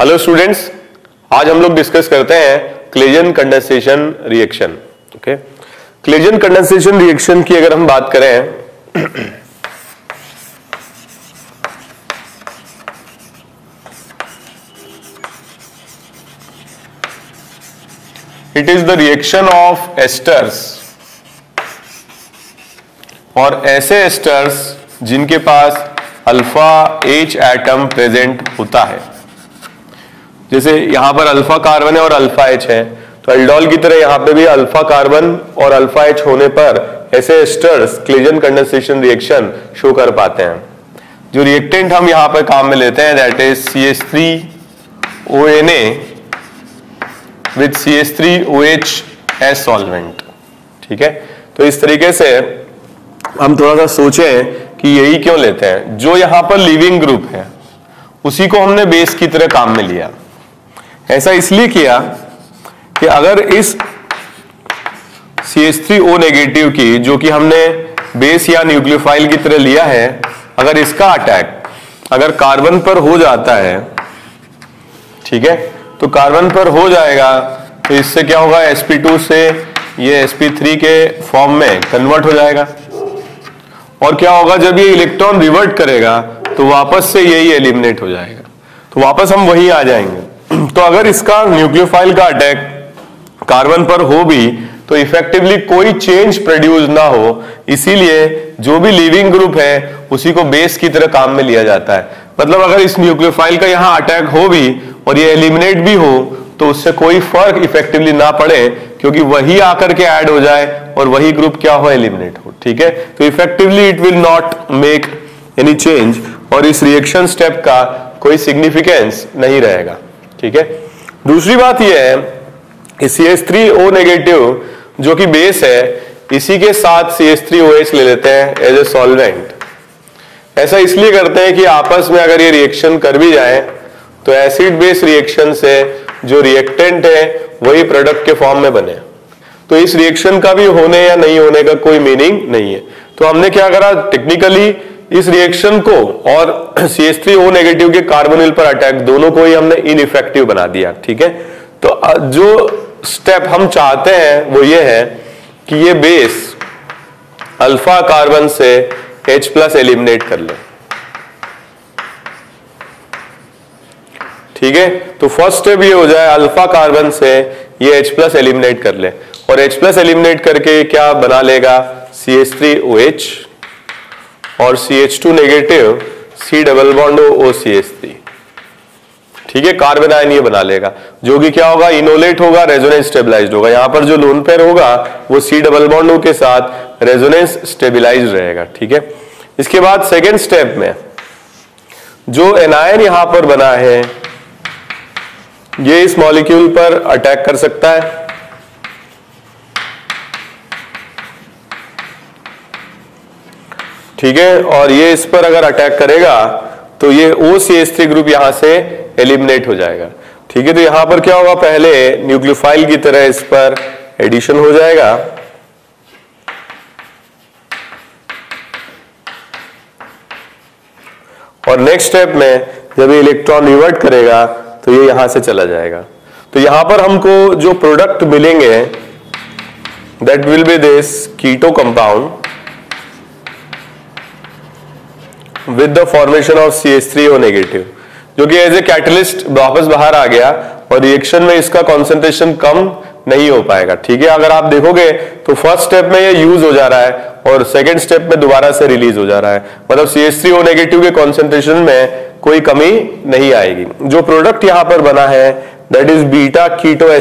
Hello students, आज हम लोग डिस्कस करते हैं Claisen condensation reaction. Okay, Claisen condensation reaction की अगर हम बात करें it is the reaction of esters और ऐसे एस्टर्स जिनके पास अल्फा H एटम प्रेजेंट होता है। जैसे यहां पर अल्फा कार्बन है और अल्फा H है, तो एल्डोल की तरह यहां पे भी अल्फा कार्बन और अल्फा H होने पर ऐसे esters Claisen condensation reaction show कर पाते हैं। जो रिएक्टेंट हम यहां पर काम में लेते हैं that is CH3ONA with CH3OH as solvent. ठीक है, तो इस तरीके से हम थोड़ा सा सोचें कि यही क्यों लेते हैं। जो यहां पर लिविंग ग्रुप है उसी को हमने बेस की तरह काम में लिया। ऐसा इसलिए किया कि अगर इस CH3O नेगेटिव की, जो कि हमने बेस या न्यूक्लियोफाइल की तरह लिया है, अगर इसका अटैक अगर कार्बन पर हो जाता है, ठीक है, तो कार्बन पर हो जाएगा तो इससे क्या होगा, sp2 से ये sp3 के फॉर्म में कन्वर्ट हो जाएगा। और क्या होगा, जब ये इलेक्ट्रॉन रिवर्ट करेगा तो वापस से यही एलिमिनेट हो जाएगा, तो वापस हम वही आ जाएंगे। तो अगर इसका न्यूक्लियोफाइल का अटैक कार्बन पर हो भी तो इफेक्टिवली कोई चेंज प्रोड्यूस ना हो, इसीलिए जो भी लिविंग ग्रुप है उसी को बेस की तरह काम में लिया जाता है। मतलब अगर इस न्यूक्लियोफाइल का यहां अटैक हो भी और ये एलिमिनेट भी हो तो उससे कोई फर्क इफेक्टिवली ना पड़े, क्योंकि वही आकर के ऐड हो जाए और वही ग्रुप क्या हो, एलिमिनेट हो। ठीक है, तो effectively it will not make any change और इस रिएक्शन स्टेप का कोई सिग्निफिकेंस नहीं रहेगा। ठीक है, दूसरी बात यह है कि CH3O नेगेटिव जो कि बेस है, इसी के साथ CH3OH ले लेते हैं एज ए सॉल्वेंट। ऐसा इसलिए करते हैं कि आपस में अगर ये रिएक्शन कर भी जाए तो एसिड बेस रिएक्शन से जो रिएक्टेंट है वही प्रोडक्ट के फॉर्म में बने, तो इस रिएक्शन का भी होने या नहीं होने का कोई मीनिंग नहीं है। तो हमने क्या करा, टेक्निकली इस रिएक्शन को और CH3O नेगेटिव के कार्बोनिल पर अटैक दोनों को ही हमने इनइफेक्टिव बना दिया। ठीक है, तो जो स्टेप हम चाहते हैं वो ये है कि ये बेस अल्फा कार्बन से H+ एलिमिनेट कर ले। ठीक है, तो फर्स्ट स्टेप ये हो जाए, अल्फा कार्बन से ये H+ एलिमिनेट कर ले और H+ एलिमिनेट करके क्या बना लेगा, CH3OH और CH2 नेगेटिव C++OCH3। ठीक है, कार्बन आयन ये बना लेगा, जो कि क्या होगा, इनोलेट होगा, रेजोनेंस स्टेबलाइज्ड होगा। यहां पर जो लोन पेयर होगा वो C++O के साथ रेजोनेंस स्टेबलाइज्ड रहेगा। ठीक है, इसके बाद सेकेंड स्टेप में जो एनायन यहां पर बना है ये इस मॉलिक्यूल पर अटैक कर सकता है। ठीक है, और ये इस पर अगर अटैक करेगा तो ये OCH3 ग्रुप यहां से एलिमिनेट हो जाएगा। ठीक है, तो यहां पर क्या होगा, पहले न्यूक्लियोफाइल की तरह इस पर एडिशन हो जाएगा और नेक्स्ट स्टेप में जब ये इलेक्ट्रॉन रिवर्ट करेगा तो ये यहां से चला जाएगा। तो यहां पर हमको जो प्रोडक्ट मिलेंगे that will be this keto compound with the formation of CH3O negative, जो कि एज ए कैटलिस्ट वापस बाहर आ गया और रिएक्शन में इसका कॉन्सेंट्रेशन कम नहीं हो पाएगा। ठीक है, अगर आप देखोगे तो फर्स्ट स्टेप में ये यूज हो जा रहा है और सेकेंड स्टेप में दोबारा से रिलीज हो जा रहा है, मतलब CH3O नेगेटिव के कॉन्सेंट्रेशन में कोई कमी नहीं आएगी। जो प्रोडक्ट यहां पर बना है that is beta keto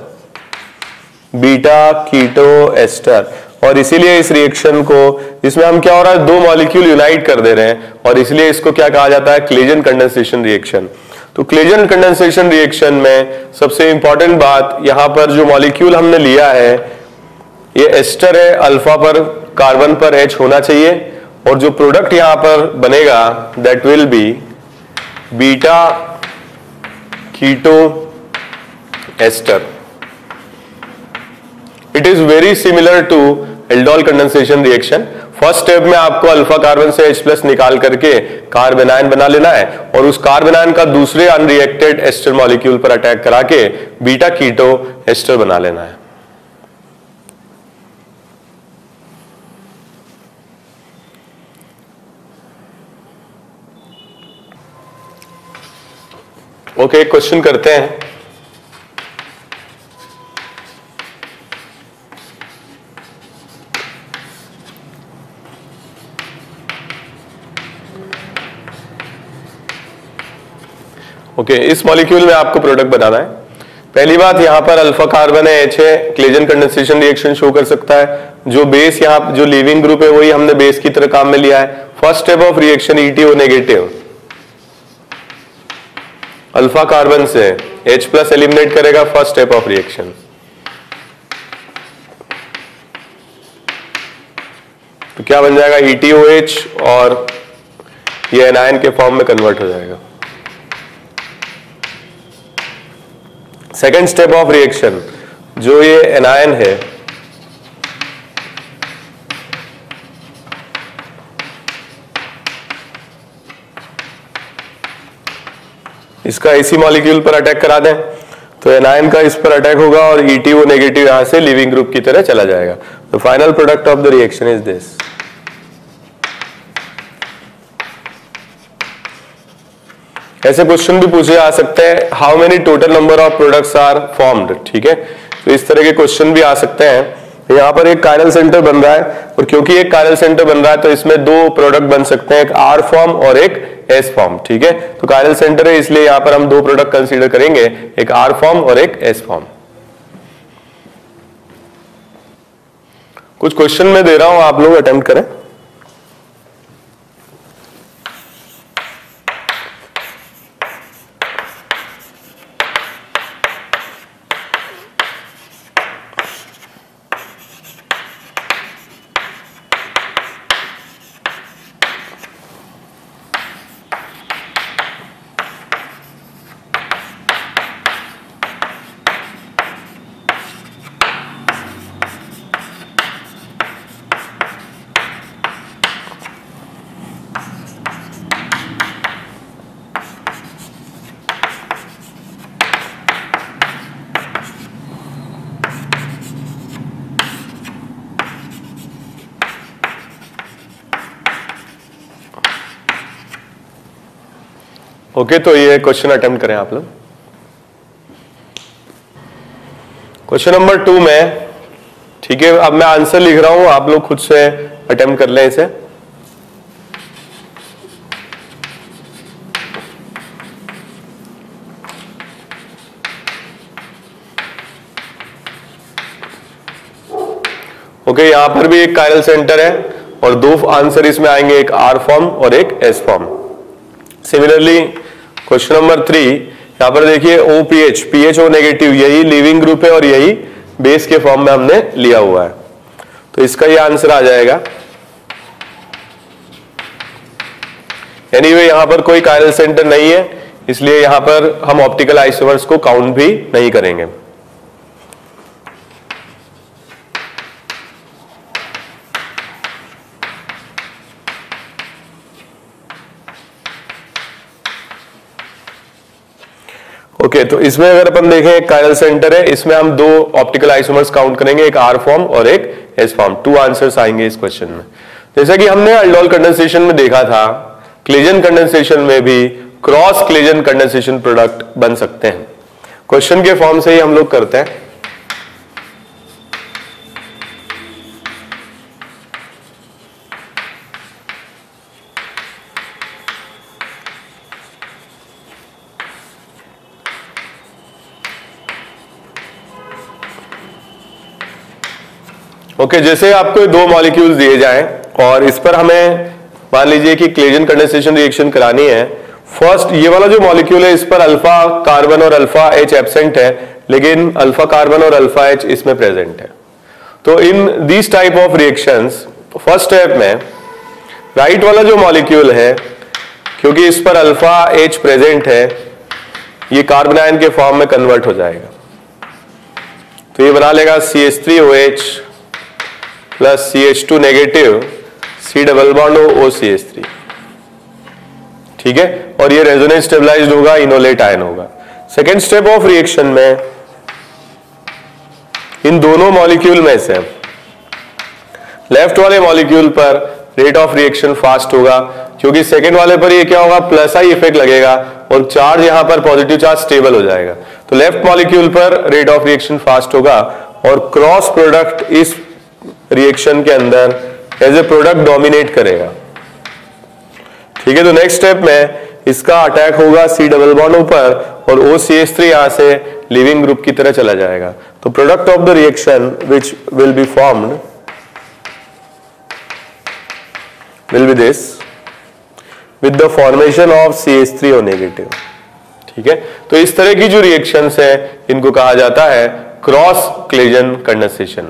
ester, और इसीलिए इस रिएक्शन को, इसमें हम क्या हो रहा है, दो मॉलिक्यूल यूनाइट कर दे रहे हैं और इसलिए इसको क्या कहा जाता है, क्लेजन कंडेंसेशन रिएक्शन। तो क्लेजन कंडेंसेशन रिएक्शन में सबसे इंपॉर्टेंट बात, यहां पर जो मॉलिक्यूल हमने लिया है ये एस्टर है, अल्फा पर कार्बन पर H होना चाहिए और जो प्रोडक्ट यहां पर बनेगा that will be beta keto ester. It is very similar to aldol condensation reaction. First step में आपको अल्फा कार्बन से H+ निकाल करके कार्बेनाइन बना लेना है और उस कार्बेनाइन का दूसरे अनरिएक्टेड एस्टर मॉलिक्यूल पर अटैक करा के बीटा कीटो एस्टर बना लेना है। ओके, क्वेश्चन करते हैं। ओके, इस मॉलिक्यूल में आपको प्रोडक्ट बनाना है। पहली बात, यहां पर अल्फा कार्बन है H है, क्लेजन कंडेंसेशन रिएक्शन शो कर सकता है। जो बेस यहां जो लीविंग ग्रुप है वही हमने बेस की तरह काम में लिया है। First step of reaction ETO negative alpha carbon से H+ एलिमिनेट करेगा, फर्स्ट स्टेप ऑफ रिएक्शन। तो क्या बन जाएगा, ETOH, और ये एनायन के फॉर्म में कन्वर्ट हो जाएगा। सेकेंड स्टेप ऑफ रिएक्शन, जो ये एनायन है इसका इसी मॉलिक्यूल पर अटैक करा दें तो एनायन का इस पर अटैक होगा और ETO नेगेटिव यहां से लिविंग ग्रुप की तरह चला जाएगा। तो final product of the reaction is this. ऐसे क्वेश्चन भी पूछे जा सकते हैं, how many total number of products are formed. ठीक है, तो इस तरह के क्वेश्चन भी आ सकते हैं। यहाँ पर एक कायरल सेंटर बन रहा है और क्योंकि एक कायरल सेंटर बन रहा है तो इसमें दो प्रोडक्ट बन सकते हैं, एक R फॉर्म और एक S फॉर्म। ठीक है, तो कायरल सेंटर है इसलिए यहाँ पर हम दो प्रोडक्ट कंसीडर करेंगे, एक R फॉर्म और एक S फॉर्म। कुछ क्वेश्चन मैं दे रहा हूं, आप लोग अटेम्प्ट करें। ओके, तो ये क्वेश्चन अटेम्प्ट करें आप लोग। क्वेश्चन नंबर 2 में, ठीक है, अब मैं आंसर लिख रहा हूं, आप लोग खुद से अटेम्प्ट कर लें इसे। ओके, यहां पर भी एक कायरल सेंटर है और दो आंसर इसमें आएंगे, एक R फॉर्म और एक S form. Similarly question number 3, यहां पर देखिए OPH, PHO नेगेटिव, यही लिविंग ग्रुप है और यही बेस के फॉर्म में हमने लिया हुआ है, तो इसका ये आंसर आ जाएगा। एनीवे यहां पर कोई कायरल सेंटर नहीं है इसलिए यहां पर हम ऑप्टिकल आइसोमर्स को काउंट भी नहीं करेंगे। ओके, तो इसमें अगर अपन देखें एक कायरल सेंटर है, इसमें हम दो ऑप्टिकल आइसोमर्स काउंट करेंगे, एक R फॉर्म और एक S फॉर्म। 2 आंसर्स आएंगे इस क्वेश्चन में। जैसा कि हमने अल्डोल कंडेंसेशन में देखा था, क्लेजन कंडेंसेशन में भी क्रॉस क्लेजन कंडेंसेशन प्रोडक्ट बन सकते हैं। क्वेश्चन के फॉर्म से ही हम लोग करते हैं। ओके, जैसे आपको दो मॉलिक्यूल्स दिए जाएं और इस पर हमें मान लीजिए कि क्लेजन कंडेंसेशन रिएक्शन करानी है। फर्स्ट ये वाला जो मॉलिक्यूल है इस पर अल्फा कार्बन और अल्फा H एब्सेंट है, लेकिन अल्फा कार्बन और अल्फा H इसमें प्रेजेंट है। तो in this type of reactions, first step में राइट वाला जो मॉलिक्यूल है, क्योंकि इस पर अल्फा H प्रेजेंट है, ये कार्बन आयन के फॉर्म में कन्वर्ट हो जाएगा। तो ये बना लेगा CH3OH plus CH2 negative C double bond OCH3, ठीक है, और ये रेजोनेंस स्टेबलाइज्ड होगा, इनोलेट आयन होगा। सेकेंड स्टेप ऑफ रिएक्शन में इन दोनों मॉलिक्यूल में से लेफ्ट वाले मॉलिक्यूल पर रेट ऑफ रिएक्शन फास्ट होगा, क्योंकि सेकेंड वाले पर ये क्या होगा, प्लस आई इफेक्ट लगेगा और चार्ज यहां पर पॉजिटिव चार्ज स्टेबल हो जाएगा। तो लेफ्ट मॉलिक्यूल पर रेट ऑफ रिएक्शन फास्ट होगा और क्रॉस प्रोडक्ट इस रिएक्शन के अंदर एज ए प्रोडक्ट डोमिनेट करेगा, ठीक है। तो नेक्स्ट स्टेप में इसका अटैक होगा C डबल बॉन्ड ऊपर और OCH3 यहां से लिविंग ग्रुप की तरह चला जाएगा। तो product of the reaction which will be formed will be this with the formation of CH3O negative, ठीक है। तो इस तरह की जो रिएक्शंस है इनको कहा जाता है क्रॉस क्लेजन कंडेंसेशन।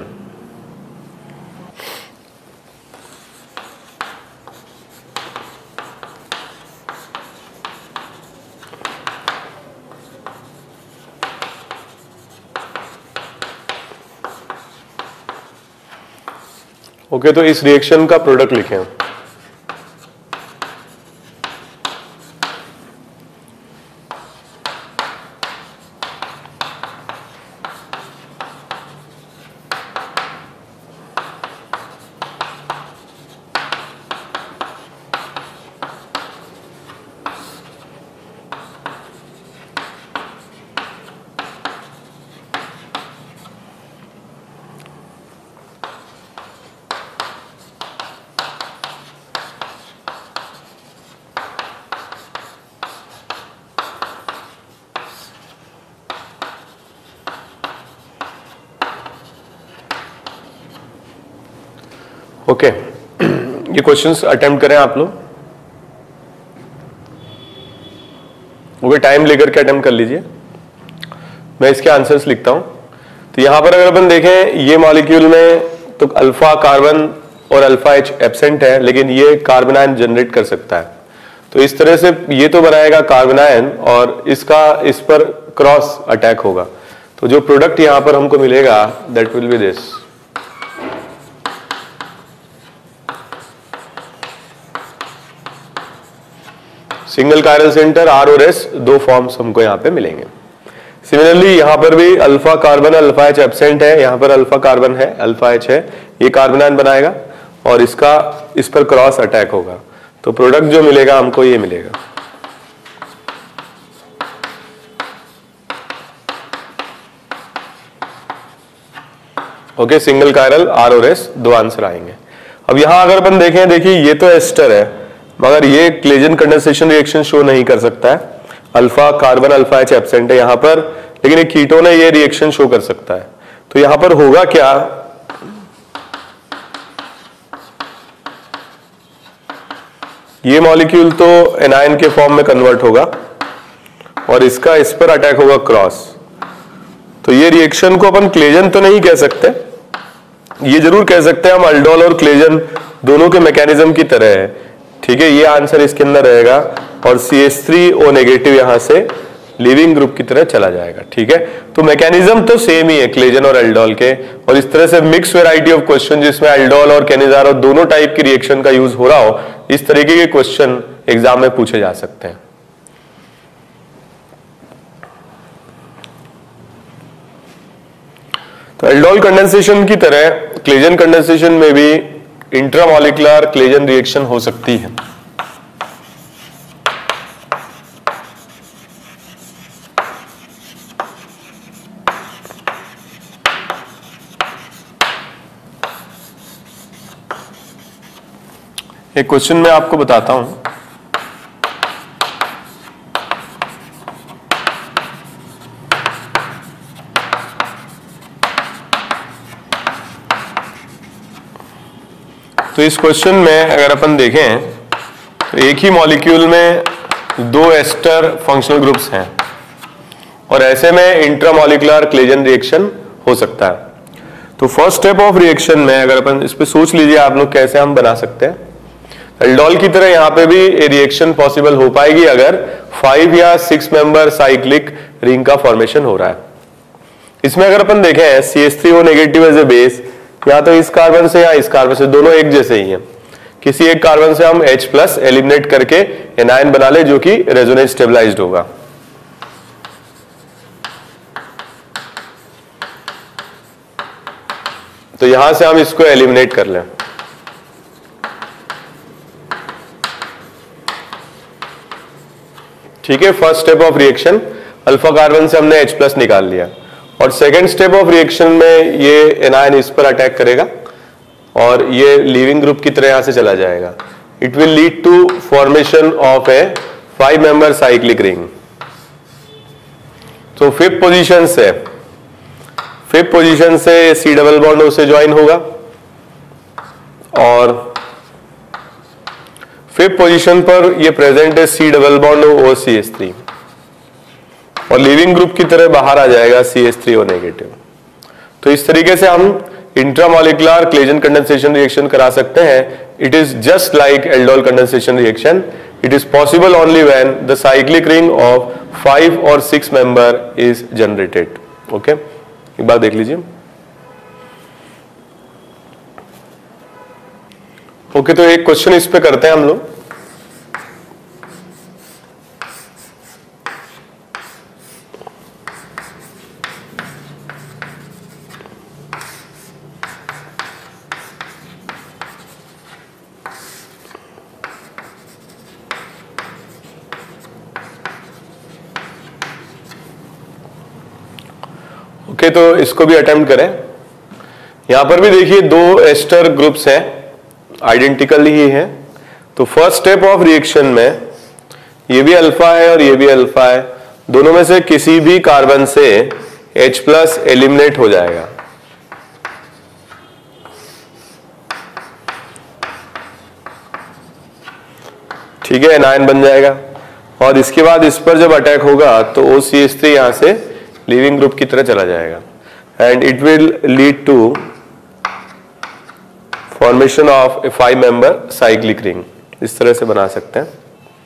ओके, तो इस रिएक्शन का प्रोडक्ट लिखें। ओके, ये क्वेश्चंस अटेम्प्ट करें आप लोग। ओके, टाइम लेकर के अटेम्प्ट कर लीजिए, मैं इसके आंसर्स लिखता हूं। तो यहां पर अगर अपन देखें ये मॉलिक्यूल में तो अल्फा कार्बन और अल्फा H एब्सेंट है, लेकिन ये कार्बन आयन जनरेट कर सकता है। तो इस तरह से ये तो बनाएगा कार्बन आयन और इसका इस पर क्रॉस अटैक होगा। तो जो प्रोडक्ट यहां पर हमको मिलेगा that will be this. Single chiral centre R और S, दो फॉर्म्स हमको यहां पे मिलेंगे। सिमिलरली यहां पर भी alpha carbon alpha H absent है, यहां पर अल्फा कार्बन है अल्फा H है, ये कार्बन आयन बनाएगा और इसका इस पर क्रॉस अटैक होगा। तो प्रोडक्ट जो मिलेगा हमको ये मिलेगा। ओके, सिंगल कायरल R और S, दो आंसर आएंगे। अब यहां अगर अपन देखें, देखिए ये तो एस्टर है मगर ये क्लेजन कंडेंसेशन रिएक्शन शो नहीं कर सकता है। Alpha carbon alpha H absent है यहां पर, लेकिन एक कीटोन है, ये रिएक्शन शो कर सकता है। तो यहां पर होगा क्या, ये मॉलिक्यूल तो एनायन के फॉर्म में कन्वर्ट होगा और इसका इस पर अटैक होगा क्रॉस। तो ये रिएक्शन को अपन क्लेजन तो नहीं कह सकते, ये जरूर कह सकते हैं हम अल्डोल और क्लेजन दोनों के मैकेनिज्म की तरह है, ठीक है। ये आंसर इसके अंदर रहेगा और CH3O नेगेटिव यहां से लिविंग ग्रुप की तरह चला जाएगा, ठीक है। तो मैकेनिज्म तो सेम ही है क्लेजन और अल्डोल के, और इस तरह से मिक्स वैरायटी ऑफ क्वेश्चन जिसमें अल्डोल और केनिजार और दोनों टाइप की रिएक्शन का यूज हो रहा हो, इस तरीके के क्वेश्चन एग्जाम में पूछे जा सकते हैं। तो अल्डोल कंडेंसेशन की तरह क्लेजन कंडेंसेशन में भी इंट्रामॉलिक्यूलर क्लेजन रिएक्शन हो सकती है। एक क्वेश्चन मैं आपको बताता हूं। तो इस क्वेश्चन में अगर अपन देखें तो एक ही मॉलिक्यूल में दो एस्टर फंक्शनल ग्रुप्स हैं और ऐसे में इंट्रामॉलिक्यूलर क्लेजन रिएक्शन हो सकता है। तो फर्स्ट स्टेप ऑफ रिएक्शन में अगर अपन इस पे सोच लीजिए आप लोग कैसे हम बना सकते हैं। अल्डोल की तरह यहाँ पे भी रिएक्शन पॉसिबल हो पाएगी अगर 5 या 6 मेंबर साइक्लिक रिंग का फॉर्मेशन हो रहा है। इसमें अगर अपन देखें CH3O negative as a base, या तो इस कार्बन से या इस कार्बन से, दोनों एक जैसे ही हैं, किसी एक कार्बन से हम H+ एलिमिनेट करके एनायन बना ले जो कि रेजोनेंस स्टेबलाइज्ड होगा। तो यहां से हम इसको एलिमिनेट कर लें। ठीक है, first step of reaction, alpha carbon से हमने H+ निकाल लिया और सेकेंड स्टेप ऑफ रिएक्शन में ये एनायन इस पर अटैक करेगा और ये लीविंग ग्रुप की तरह यहां से चला जाएगा। It will lead to formation of a 5 member cyclic ring. तो फिफ्थ पोजीशन से C डबल बॉन्ड O से ज्वाइन होगा और फिफ्थ पोजीशन पर ये प्रेजेंट है C double bond O CH3 और लिविंग ग्रुप की तरह बाहर आ जाएगा CH3O नेगेटिव। तो इस तरीके से हम इंट्रामोलिकुलर क्लेजन कंडेंसेशन रिएक्शन करा सकते हैं। It is just like aldol condensation reaction. It is possible only when the cyclic ring of 5 और 6 मेंबर इज जनरेटेड। ओके, एक बार देख लीजिए। ओके, तो एक क्वेश्चन इस पे करते हैं हम लोग। ओके, तो इसको भी अटेम्प्ट करें। यहां पर भी देखिए 2 एस्टर ग्रुप्स हैं, आइडेंटिकल ही है। तो फर्स्ट स्टेप ऑफ रिएक्शन में ये भी अल्फा है और ये भी अल्फा है, दोनों में से किसी भी कार्बन से H+ एलिमिनेट हो जाएगा। ठीक है, एनायन बन जाएगा और इसके बाद इस पर जब अटैक होगा तो OCH3 यहां से लिविंग ग्रुप की तरह चला जाएगा and it will lead to formation of a 5 member cyclic ring. इस तरह से बना सकते हैं।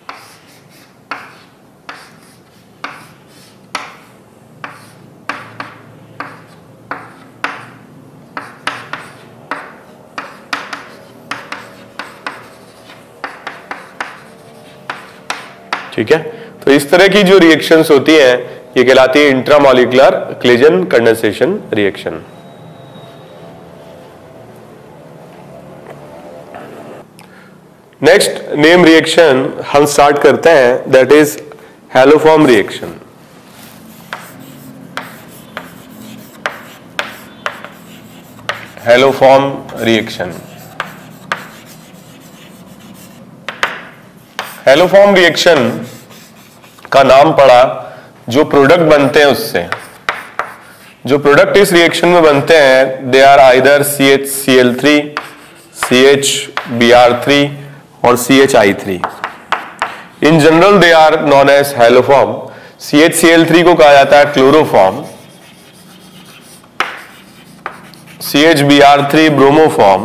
ठीक है, तो इस तरह की जो रिएक्शंस होती हैं ये कहलाती है intramolecular Claisen condensation reaction. Next name reaction हम स्टार्ट करते हैं, that is haloform reaction. Haloform reaction, haloform reaction का नाम पड़ा जो प्रोडक्ट बनते हैं उससे। जो प्रोडक्ट इस रिएक्शन में बनते हैं they are either CHCl3, CHBr3 और CHI3। In general they are known as haloform. CHCl3 को कहा जाता है क्लोरोफॉर्म, CHBr3 ब्रोमोफॉर्म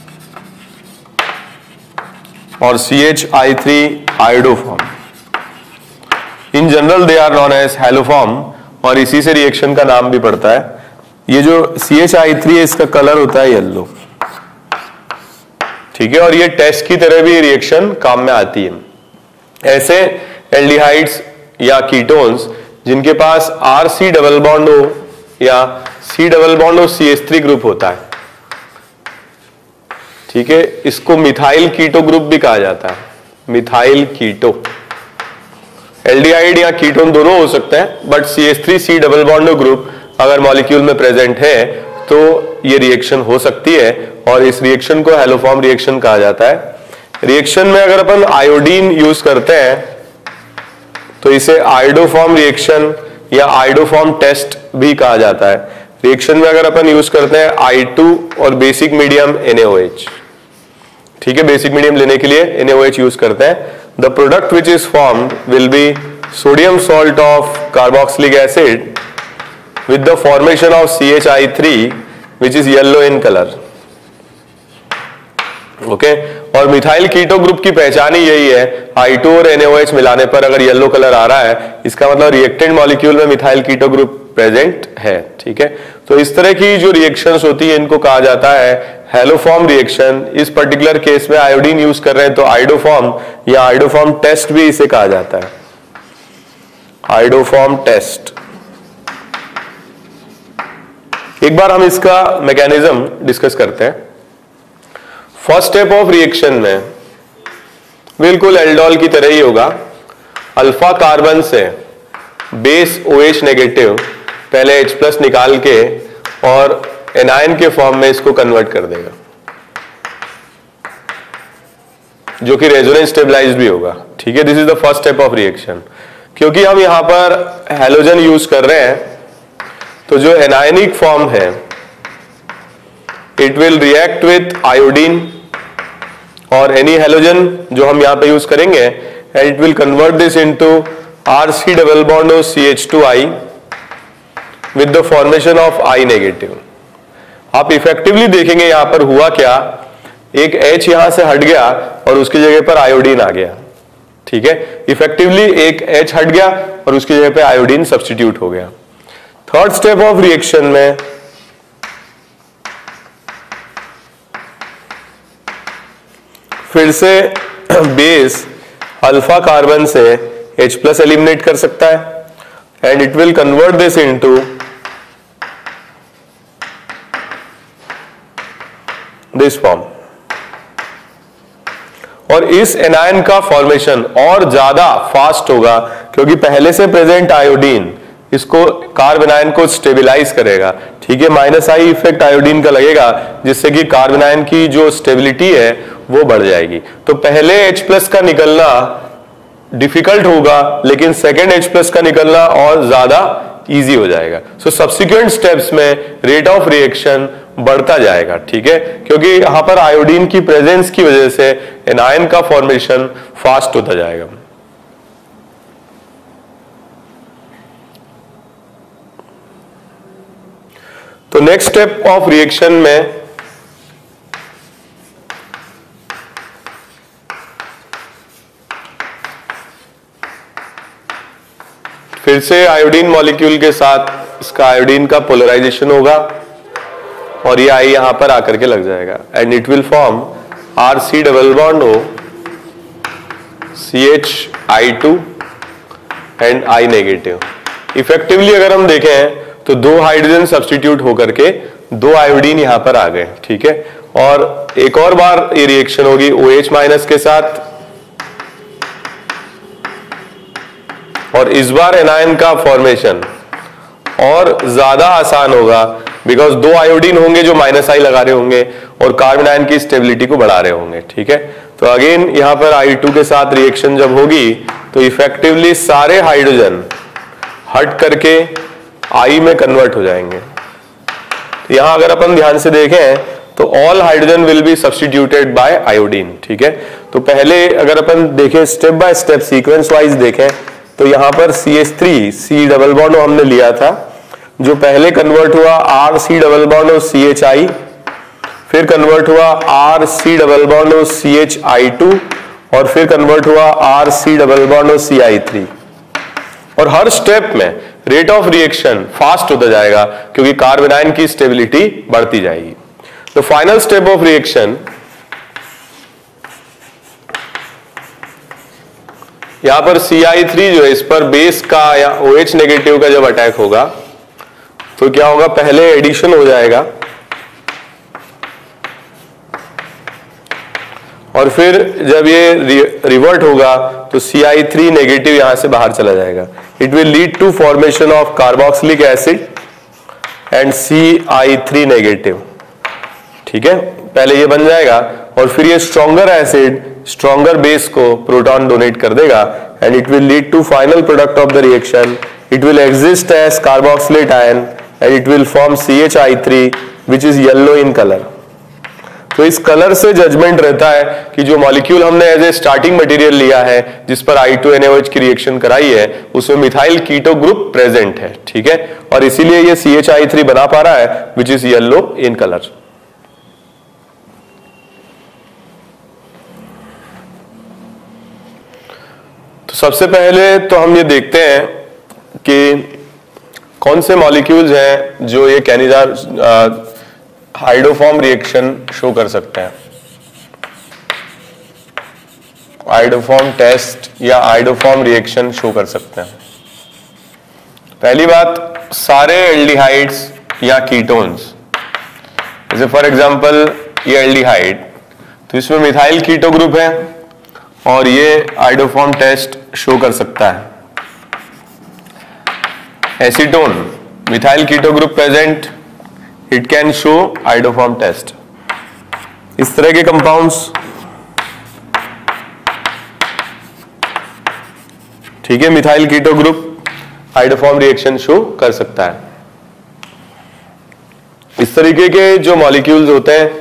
और CHI3 iodoform. In general they are known as haloform और इसी से रिएक्शन का नाम भी पड़ता है। ये जो CHI3 है इसका कलर होता है येलो। ठीक है, और ये टेस्ट की तरह भी रिएक्शन काम में आती है। ऐसे एल्डिहाइड्स या कीटोन्स जिनके पास RC डबल बॉन्ड हो या C डबल बॉन्ड हो CH3 ग्रुप होता है। ठीक है, इसको मिथाइल कीटो ग्रुप भी कहा जाता है, मिथाइल कीटो। एल्डिहाइड या कीटोन दोनों हो सकते हैं, but CH3 C double bond group अगर मॉलिक्यूल में प्रेजेंट है तो ये रिएक्शन हो सकती है और इस रिएक्शन को हैलोफॉर्म रिएक्शन कहा जाता है। रिएक्शन में अगर अपन आयोडीन यूज करते हैं तो इसे आयोडोफॉर्म रिएक्शन या आयोडोफॉर्म टेस्ट भी कहा जाता है। रिएक्शन में अगर अपन यूज करते हैं I2 और बेसिक मीडियम NaOH। ठीक है, बेसिक मीडियम लेने के लिए NaOH यूज करते हैं। The product which is formed will be sodium salt of carboxylic acid with the formation of CHI3 which is yellow in color. Okay? और methyl keto group की पहचान ही यही है, I2 और NaOH मिलाने पर अगर येलो कलर आ रहा है इसका मतलब रिएक्टेंट मॉलिक्यूल में मिथाइल कीटो ग्रुप प्रेजेंट है। ठीक है, तो इस तरह की जो रिएक्शंस होती है इनको कहा जाता है हेलोफॉर्म रिएक्शन, इस पर्टिकुलर केस में आयोडीन यूज कर रहे हैं तो आइडोफॉर्म या आइडोफॉर्म टेस्ट भी इसे कहा जाता है, आइडोफॉर्म टेस्ट। एक बार हम इसका मैकेनिज्म डिस्कस करते हैं। फर्स्ट स्टेप ऑफ रिएक्शन में बिल्कुल एल्डोल की तरह ही होगा। अल्फा कार्बन से बेस OH नेगेटिव पहले H+ निकाल के और एनायन के फॉर्म में इसको कन्वर्ट कर देगा, जो कि रेजोनेंस स्टेबलाइज्ड भी होगा। ठीक है, this is the first step of reaction. क्योंकि हम यहां पर हैलोजन यूज कर रहे हैं तो जो एनायनिक फॉर्म है it will react with iodine और एनी हैलोजन जो हम यहां पे यूज करेंगे and it will convert this into RC double bond और CH2I with the formation of I negative. आप इफेक्टिवली देखेंगे यहां पर हुआ क्या, एक H यहां से हट गया और उसकी जगह पर आयोडीन आ गया। ठीक है, इफेक्टिवली एक H हट गया और उसकी जगह पे आयोडीन सब्स्टिट्यूट हो गया। थर्ड स्टेप ऑफ रिएक्शन में फिर से बेस अल्फा कार्बन से H+ एलिमिनेट कर सकता है and it will convert this into this form. और इस एनायन का फॉर्मेशन और ज्यादा फास्ट होगा क्योंकि पहले से प्रेजेंट आयोडीन इसको कार्बन आयन को स्टेबिलाईज करेगा। ठीक है, -I इफेक्ट आयोडीन का लगेगा जिससे कि कार्बन आयन की जो स्टेबिलिटी है वो बढ़ जाएगी। तो पहले H+ का निकलना डिफिकल्ट होगा लेकिन सेकेंड H+ का निकलना और ज्यादा इजी हो जाएगा। सो सब्सिक्वेंट स्टेप्स में रेट ऑफ रिएक्शन बढ़ता जाएगा। ठीक है, क्योंकि यहां पर आयोडीन की प्रेजेंस की वजह से एनायन का फॉर्मेशन फास्ट होता जाएगा। तो नेक्स्ट स्टेप ऑफ रिएक्शन में फिर से आयोडीन मॉलिक्यूल के साथ इसका आयोडीन का पोलराइजेशन होगा और ये I यहां पर आकर के लग जाएगा and it will form RC double bond O CH2I and I negative. Effectively अगर हम देखें तो 2 हाइड्रोजन सब्स्टिट्यूट होकर के 2 आयोडीन यहां पर आ गए। ठीक है, और एक और बार ये रिएक्शन होगी OH- के साथ और इस बार एनायन का फॉर्मेशन और ज्यादा आसान होगा बिकॉज 2 आयोडीन होंगे जो -I लगा रहे होंगे और कार्बन आयन की स्टेबिलिटी को बढ़ा रहे होंगे। ठीक है, तो अगेन यहां पर I2 के साथ रिएक्शन जब होगी तो इफेक्टिवली सारे हाइड्रोजन हट करके I में कन्वर्ट हो जाएंगे। तो यहां अगर अपन ध्यान से देखें तो all hydrogen will be substituted by iodine. ठीक है, तो पहले अगर अपन देखें step by step sequence wise देखें तो यहां पर CH3 C डबल बॉन्ड हमने लिया था जो पहले कन्वर्ट हुआ RC डबल बॉन्ड और CHI, फिर कन्वर्ट हुआ RC डबल बॉन्ड और CHI2 और फिर कन्वर्ट हुआ RC डबल बॉन्ड और CI3। और हर स्टेप में रेट ऑफ रिएक्शन फास्ट होता जाएगा क्योंकि कार्बन आयन की स्टेबिलिटी बढ़ती जाएगी। तो फाइनल स्टेप ऑफ रिएक्शन यहां पर CI3 जो है इस पर बेस का या OH नेगेटिव का जब अटैक होगा तो क्या होगा, पहले एडिशन हो जाएगा और फिर जब ये रिवर्ट होगा तो CI3 नेगेटिव यहां से बाहर चला जाएगा। It will lead to formation of carboxylic acid and CI3 negative. ठीक है, पहले ये बन जाएगा और फिर ये स्ट्रॉन्गर एसिड स्ट्रॉन्गर बेस को प्रोटॉन डोनेट कर देगा and it will lead to final product of the reaction. It will exist as carboxylate ion and it will form CHI3 which is yellow in colour. तो इस colour से judgement रहता है कि जो मॉलिक्यूल हमने एज ए स्टार्टिंग मटेरियल लिया है जिस पर I2NaOH की रिएक्शन कराई है उसमें मिथाइल कीटो ग्रुप प्रेजेंट है। ठीक है, और इसीलिए ये CHI3 बना पा रहा है which is yellow in colour. तो सबसे पहले तो हम ये देखते हैं कि कौन से मॉलिक्यूल्स हैं जो ये कैनिजार हाइड्रोफॉर्म रिएक्शन शो कर सकते हैं, हाइड्रोफॉर्म टेस्ट या हाइड्रोफॉर्म रिएक्शन शो कर सकते हैं। पहली बात, सारे एल्डिहाइड्स या कीटोन्स, जैसे फॉर एग्जांपल ये एल्डिहाइड, तो इसमें मिथाइल कीटो ग्रुप है और ये हाइड्रोफॉर्म टेस्ट शो कर सकता है। Acetone, methyl keto group present, it can show iodoform test. इस तरह के कंपाउंड्स, ठीक है, methyl keto group iodoform reaction show कर सकता है। इस तरीके के जो मॉलिक्यूल्स होते हैं,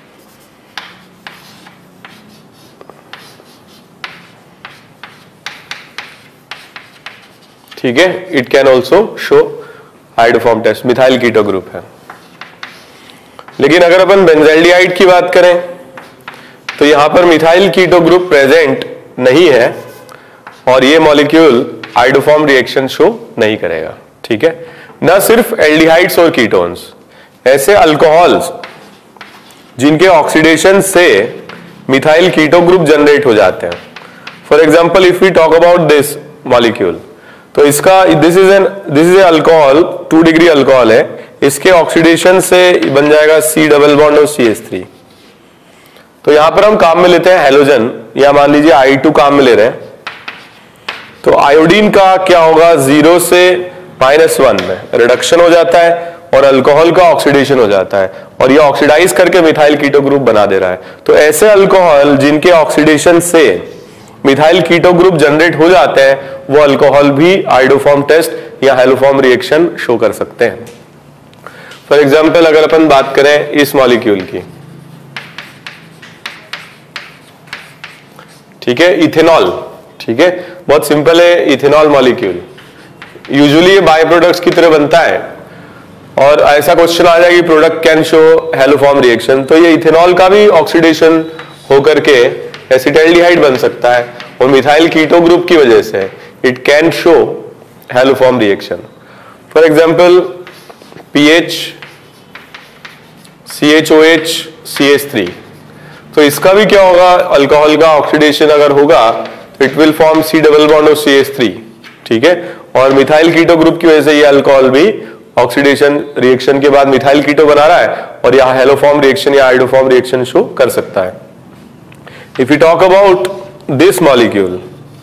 ठीक है, it can also show iodoform test, methyl keto group है। लेकिन अगर अपन बेंजल्डिहाइड की बात करें तो यहां पर मिथाइल कीटो ग्रुप प्रेजेंट नहीं है और ये मॉलिक्यूल हाइड्रोफॉर्म रिएक्शन शो नहीं करेगा, ठीक है। न सिर्फ एल्डिहाइड्स और कीटोन्स, ऐसे अल्कोहल्स जिनके ऑक्सीडेशन से मिथाइल कीटो ग्रुप जनरेट हो जाते हैं। For example if we talk about this molecule, तो इसका this is a alcohol, 2 degree alcohol है, इसके ऑक्सीडेशन से बन जाएगा C डबल बॉन्ड और CH3। तो यहां पर हम काम में लेते हैं हेलोजन, या मान लीजिए I2 काम में ले रहे हैं, तो आयोडीन का क्या होगा, 0 से -1 में रिडक्शन हो जाता है और अल्कोहल का ऑक्सीडेशन हो जाता है और ये ऑक्सीडाइज करके मिथाइल कीटो ग्रुप बना दे रहा है। तो ऐसे अल्कोहल जिनके ऑक्सीडेशन से मिथाइल कीटो ग्रुप जनरेट हो जाते हैं, वो अल्कोहल भी हाइड्रोफॉर्म टेस्ट या हैलोफॉर्म रिएक्शन शो कर सकते हैं। फॉर एग्जाम्पल अगर अपन बात करें इस मॉलिक्यूल की, ठीक है, इथेनॉल, ठीक है, बहुत सिंपल है, इथेनॉल मॉलिक्यूल यूजुअली ये बाय प्रोडक्ट्स की तरह बनता है और ऐसा क्वेश्चन आ जाएगा कि product can show haloform reaction, तो ये इथेनॉल का भी ऑक्सीडेशन होकर के एसिटाल्डिहाइड बन सकता है और मिथाइल कीटो ग्रुप की वजह से it can show haloform reaction. For example PH CHOH CH3, तो इसका भी क्या होगा, अल्कोहल का ऑक्सीडेशन अगर होगा तो it will form C double bond और CH3, ठीक है, और मिथाइल कीटो ग्रुप की वजह से ये अल्कोहल भी ऑक्सीडेशन रिएक्शन के बाद मिथाइल कीटो बना रहा है और यहां हैलोफॉर्म रिएक्शन या हाइड्रोफॉर्म रिएक्शन शो कर सकता है। If you talk about this molecule,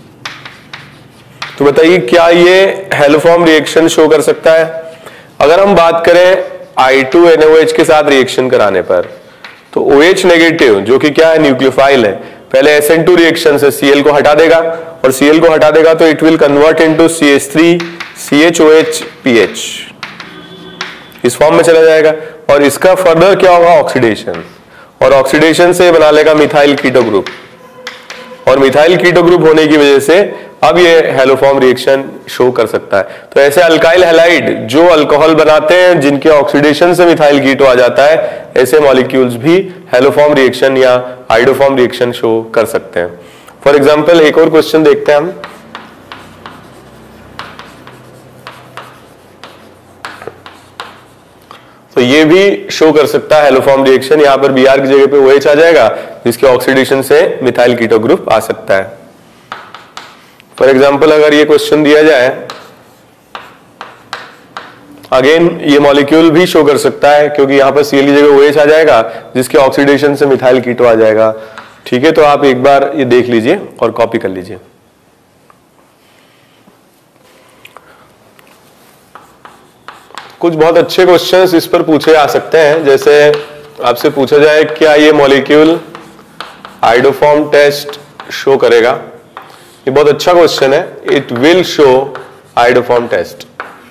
तो बताइए क्या ये हैलोफॉर्म रिएक्शन शो कर सकता है? अगर हम बात करें I2NOH के साथ रिएक्शन कराने पर, तो OH नेगेटिव जो कि क्या है, न्यूक्लियोफाइल है, पहले SN2 रिएक्शन से Cl को हटा देगा और Cl को हटा देगा तो it will convert into CH3 CHOH PH, इस फॉर्म में चला जाएगा और इसका फर्दर क्या होगा, ऑक्सीडेशन, और ऑक्सीडेशन से बना लेगा मिथाइल कीटो ग्रुप और मिथाइल कीटो ग्रुप होने की वजह से अब ये हैलोफॉर्म रिएक्शन शो कर सकता है। तो ऐसे अल्काइल हैलाइड जो अल्कोहल बनाते हैं जिनके ऑक्सीडेशन से मिथाइल कीटो आ जाता है, ऐसे मॉलिक्यूल्स भी हैलोफॉर्म रिएक्शन या हाइड्रोफॉर्म रिएक्शन शो कर सकते हैं। फॉर एग्जांपल एक और क्वेश्चन देखते हैं हम, तो ये भी शो कर सकता है हैलोफॉर्म रिएक्शन, यहां पर Br की जगह पे OH आ जाएगा जिसके ऑक्सीडेशन से मिथाइल कीटो ग्रुप आ सकता है। फॉर एग्जांपल अगर ये क्वेश्चन दिया जाए, अगेन ये मॉलिक्यूल भी शो कर सकता है क्योंकि यहां पर Cl की जगह OH आ जाएगा जिसके ऑक्सीडेशन से मिथाइल कीटो आ जाएगा, ठीक है। तो आप एक बार ये देख लीजिए और कॉपी कर लीजिए। कुछ बहुत अच्छे क्वेश्चंस इस पर पूछे जा सकते हैं, जैसे आपसे पूछा जाए क्या ये मॉलिक्यूल हाइड्रोफॉर्म टेस्ट शो करेगा, ये बहुत अच्छा क्वेश्चन है, it will show iodoform test.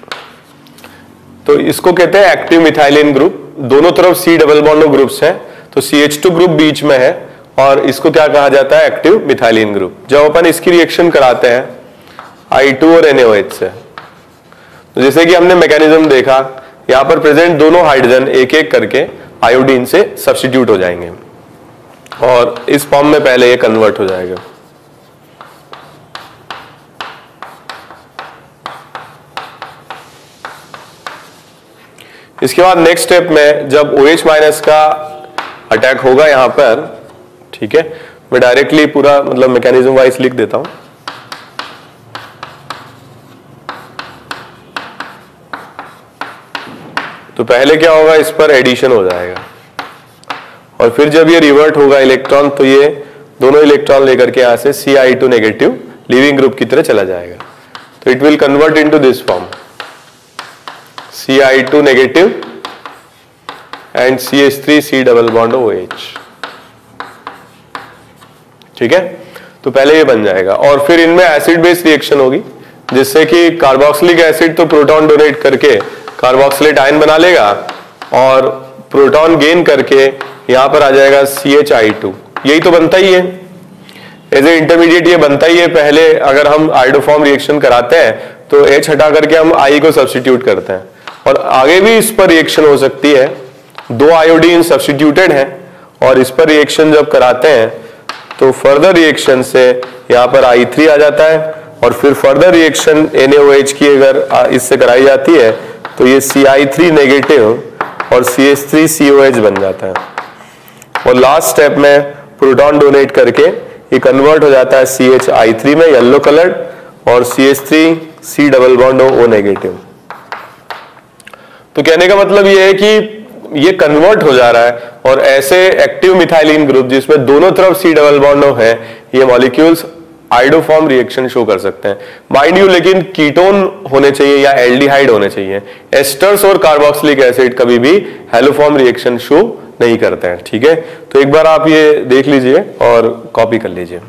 तो इसको कहते हैं एक्टिव मिथाइलिन ग्रुप, दोनों तरफ C डबल बॉन्ड ग्रुप्स हैं, तो CH2 ग्रुप बीच में है और इसको क्या कहा जाता है, एक्टिव मिथाइलिन ग्रुप। जब अपन इसकी रिएक्शन कराते हैं I2 और NaOH से, तो जैसे कि हमने मैकेनिज्म देखा, यहां पर प्रेजेंट दोनों हाइड्रोजन एक एक करके आयोडीन से सब्स्टिट्यूट हो जाएंगे और इस फॉर्म में पहले ये कन्वर्ट हो जाएगा। इसके बाद नेक्स्ट स्टेप में जब OH माइनस का अटैक होगा यहां पर, ठीक है, मैं डायरेक्टली पूरा मतलब मैकेनिज्म वाइज लिख देता हूं। तो पहले क्या होगा, इस पर एडिशन हो जाएगा और फिर जब ये रिवर्ट होगा इलेक्ट्रॉन तो ये दोनों इलेक्ट्रॉन लेकर के यहां से Ci2 नेगेटिव लीविंग ग्रुप की तरह चला जाएगा। तो it will convert into this form Ci2 negative and CH3 C double bond OH, ठीक है। तो पहले ये बन जाएगा और फिर इनमें एसिड बेस रिएक्शन होगी जिससे कि कार्बोक्सिलिक एसिड तो प्रोटॉन डोनेट करके कार्बोक्सिलेट आयन बना लेगा और प्रोटॉन गेन करके यहां पर आ जाएगा CHI2। यही तो बनता ही है, एज ए इंटरमीडिएट ये बनता ही है। पहले अगर हम आयोडोफॉर्म रिएक्शन कराते हैं तो H हटा करके हम I को सब्स्टिट्यूट करते हैं और आगे भी इस पर रिएक्शन हो सकती है। 2 आयोडीन सब्स्टिट्यूटेड है और इस पर रिएक्शन जब कराते हैं तो फर्दर रिएक्शन से यहां पर I3 आ जाता है और फिर फर्दर रिएक्शन NaOH की अगर इससे कराई जाती है तो ये Ci3 नेगेटिव और CH3 COH बन जाता है और लास्ट स्टेप में प्रोटॉन डोनेट करके ये कन्वर्ट हो जाता है CHI3 में येलो कलर्ड और CH3 C double bond O negative. तो कहने का मतलब ये है कि ये कन्वर्ट हो जा रहा है और ऐसे एक्टिव मिथाइलिन ग्रुप जिसमें दोनों तरफ C डबल बॉन्ड O है, ये मॉलिक्यूल्स आयोडोफॉर्म रिएक्शन शो कर सकते हैं। माइंड यू लेकिन कीटोन होने चाहिए या एल्डिहाइड होने चाहिए। एस्टर्स और कार्बोक्सिलिक एसिड कभी भी हैलोफॉर्म रिएक्शन शो नहीं करते हैं, ठीक है। तो एक बार आप ये देख लीजिए और कॉपी कर लीजिए।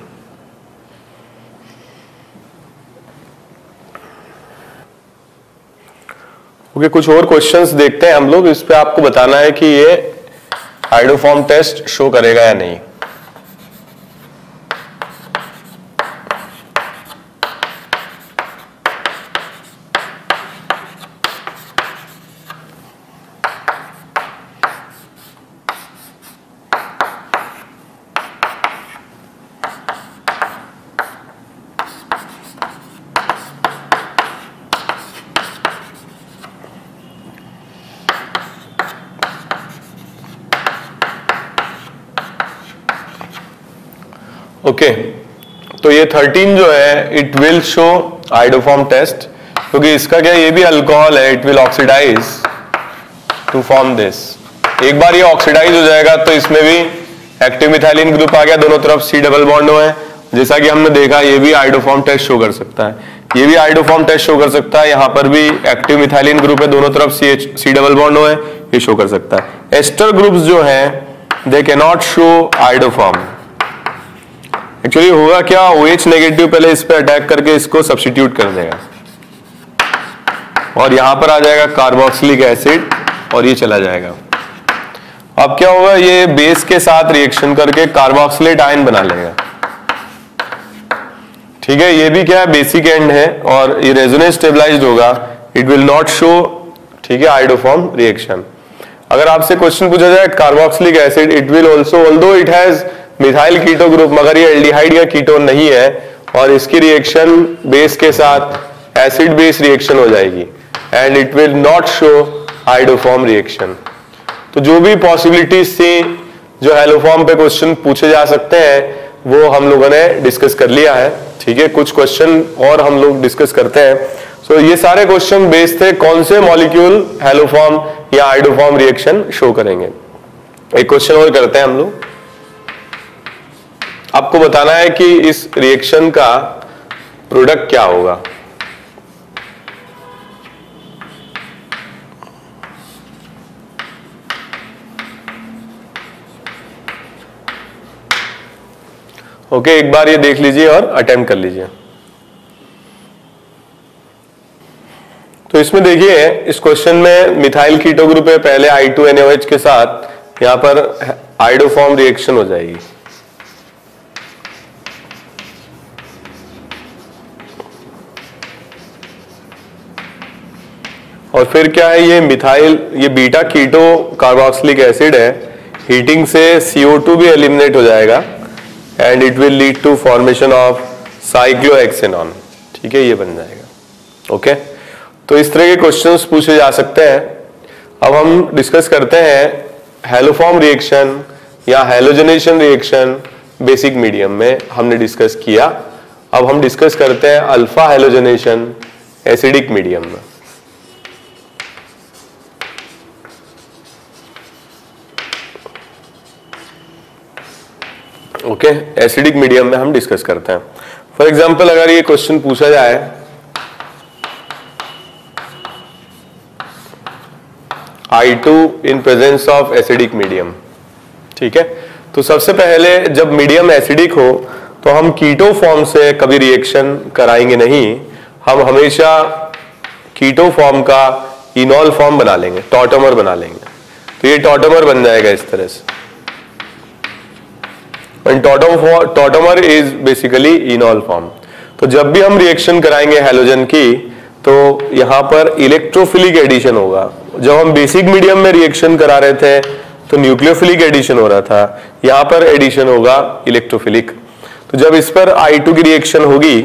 ओके, कुछ और क्वेश्चंस देखते हैं हम लोग। इस पे आपको बताना है कि ये आयोडोफॉर्म टेस्ट शो करेगा या नहीं। ओके, तो ये 13 जो है it will show iodoform test, क्योंकि इसका क्या, ये भी अल्कोहल है, it will oxidize to form this. एक बार ये ऑक्सीडाइज हो जाएगा तो इसमें भी एक्टिव मिथाइलिन ग्रुप आ गया, दोनों तरफ C डबल बॉन्ड है। जैसा कि हमने देखा ये भी आयोडोफॉर्म टेस्ट शो कर सकता है, ये भी आयोडोफॉर्म टेस्ट शो कर सकता है। यहाँ पर भी एक्टिव मिथाइलिन ग्रुप है, दोनों तरफ C डबल बॉन्ड है, ये शो कर सकता है। एस्टर ग्रुप्स जो हैं they can not show iodoform. Actually होगा क्या, OH नेगेटिव पहले इस पे अटैक करके इसको सब्स्टिट्यूट कर देगा और यहां पर आ जाएगा कार्बोक्सिलिक एसिड और ये चला जाएगा। अब क्या होगा, ये बेस के साथ रिएक्शन करके कार्बोक्सिलेट आयन बना लेगा, ठीक है। ये भी क्या है, बेसिक एंड है और ये रेजोनेंस स्टेबलाइज्ड होगा, इट विल नॉट शो, ठीक है, आयोडोफॉर्म रिएक्शन। अगर आपसे क्वेश्चन पूछा जाए carboxylic acid, it will also although it has methyl keto group, मगर ये एल्डिहाइड या कीटोन नहीं है और इसकी रिएक्शन बेस के साथ एसिड बेस रिएक्शन हो जाएगी and it will not show iodoform reaction. तो जो भी पॉसिबिलिटीज थी जो हैलोफॉर्म पे क्वेश्चन पूछे जा सकते हैं वो हम लोगों ने डिस्कस कर लिया है, ठीक है। कुछ क्वेश्चन और हम लोग डिस्कस करते हैं। सो ये सारे क्वेश्चन बेस्ड थे कौन से मॉलिक्यूल हैलोफॉर्म या आयोडोफॉर्म रिएक्शन शो करेंगे। एक क्वेश्चन और करते हैं हम लोग। आपको बताना है कि इस रिएक्शन का प्रोडक्ट क्या होगा। ओके, एक बार ये देख लीजिए और अटेम्प्ट कर लीजिए। तो इसमें देखिए, इस क्वेश्चन में मिथाइल कीटो ग्रुप है, पहले I2NaOH के साथ यहां पर आयोडोफॉर्म रिएक्शन हो जाएगी। और फिर क्या है, ये मिथाइल, ये बीटा कीटो कार्बोक्सिलिक एसिड है, हीटिंग से CO2 भी एलिमिनेट हो जाएगा and it will lead to formation of cyclohexanone, ठीक है, ये बन जाएगा। ओके, तो इस तरह के क्वेश्चंस पूछे जा सकते हैं। अब हम डिस्कस करते हैं हैलोफॉर्म रिएक्शन या हैलोजनेशन रिएक्शन। बेसिक मीडियम में हमने डिस्कस किया। अब हम डिस्कस करते हैं अल्फा हैलोजनेशन एसिडिक मीडियम में। ओके, एसिडिक मीडियम में हम डिस्कस करते हैं। फॉर एग्जांपल अगर ये क्वेश्चन पूछा जाए I2 in presence of acidic medium, ठीक है, तो सबसे पहले जब मीडियम एसिडिक हो तो हम कीटो फॉर्म से कभी रिएक्शन कराएंगे नहीं, हम हमेशा कीटो फॉर्म का इनॉल फॉर्म बना लेंगे, टॉटोमर बना लेंगे। तो ये टॉटोमर बन जाएगा इस तरह से। Tautomer is basically enol form. तो जब भी हम रिएक्शन कराएंगे हैलोजन की तो यहां पर इलेक्ट्रोफिलिक एडिशन होगा। जब हम बेसिक मीडियम में रिएक्शन करा रहे थे तो न्यूक्लियोफिलिक एडिशन हो रहा था, यहां पर एडिशन होगा इलेक्ट्रोफिलिक। तो जब इस पर I2 की रिएक्शन होगी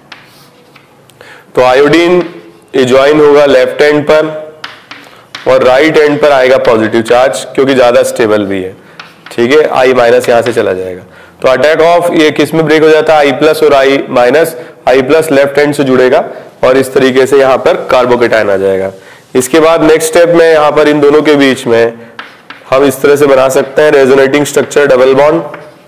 तो आयोडीन ज्वाइन होगा लेफ्ट एंड पर और राइट एंड पर आएगा पॉजिटिव चार्ज, क्योंकि ज्यादा स्टेबल भी है, ठीक है। I माइनस यहां से चला जाएगा तो अटैक ऑफ ये किस में ब्रेक हो जाता है, I प्लस और I minus. I plus left hand से जुड़ेगा और इस तरीके से यहां पर कार्बोकेटायन आ जाएगा। इसके बाद नेक्स्ट स्टेप में यहां पर इन दोनों के बीच में हम इस तरह से बना सकते हैं resonating structure, double bond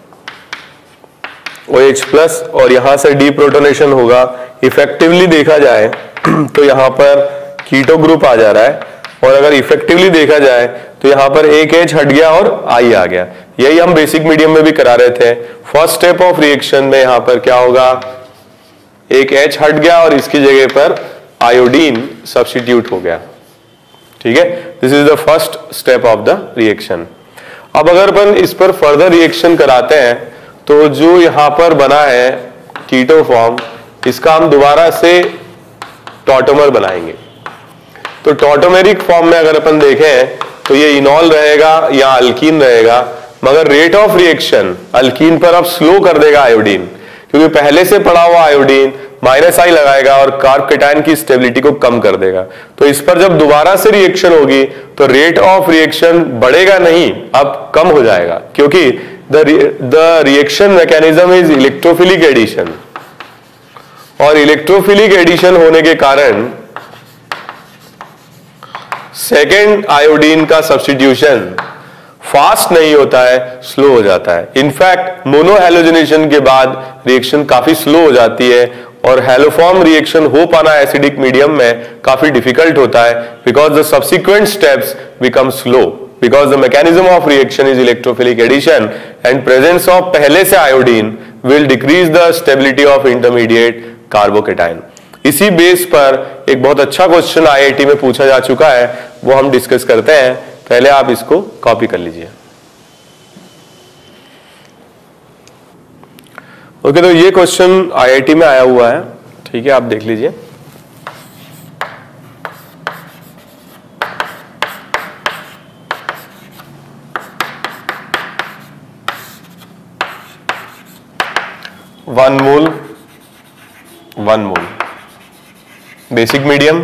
OH plus, और यहां से डीप्रोटोनेशन होगा। इफेक्टिवली देखा जाए तो यहां पर कीटो ग्रुप आ जा रहा है, और अगर इफेक्टिवली देखा जाए तो यहां पर एक H हट गया और I आ गया। यही हम बेसिक मीडियम में भी करा रहे थे। फर्स्ट स्टेप ऑफ रिएक्शन में यहां पर क्या होगा, एक H हट गया और इसकी जगह पर आयोडीन सब्स्टिट्यूट हो गया, ठीक है। This is the first step of the reaction. अब अगर अपन इस पर फर्दर रिएक्शन कराते हैं तो जो यहां पर बना है कीटो फॉर्म, इसका हम दोबारा से टॉटोमर बनाएंगे। तो टॉटोमेरिक फॉर्म में अगर अपन देखें तो ये इनॉल रहेगा या अल्कीन रहेगा, मगर रेट ऑफ रिएक्शन अल्कीन पर अब स्लो कर देगा आयोडीन, क्योंकि पहले से पड़ा हुआ आयोडीन -I लगाएगा और कार्बोकेटायन की स्टेबिलिटी को कम कर देगा। तो इस पर जब दोबारा से रिएक्शन होगी तो रेट ऑफ रिएक्शन बढ़ेगा नहीं, अब कम हो जाएगा, क्योंकि the reaction mechanism is electrophilic addition, और इलेक्ट्रोफिलिक एडिशन होने के कारण सेकेंड आयोडीन का सब्स्टिट्यूशन फास्ट नहीं होता है, स्लो हो जाता है। इनफैक्ट मोनोहैलोजनेशन के बाद रिएक्शन काफी स्लो हो जाती है और हैलोफॉर्म रिएक्शन हो पाना एसिडिक मीडियम में काफी डिफिकल्ट होता है, because the subsequent steps become slow, because the mechanism of reaction is electrophilic addition and presence of पहले से iodine will decrease the stability of intermediate carbocation. इसी बेस पर एक बहुत अच्छा क्वेश्चन IIT में पूछा जा चुका है, वो हम डिस्कस करते हैं। पहले आप इसको कॉपी कर लीजिए। ओके, तो ये क्वेश्चन IIT में आया हुआ है, ठीक है, आप देख लीजिए। One mole basic medium,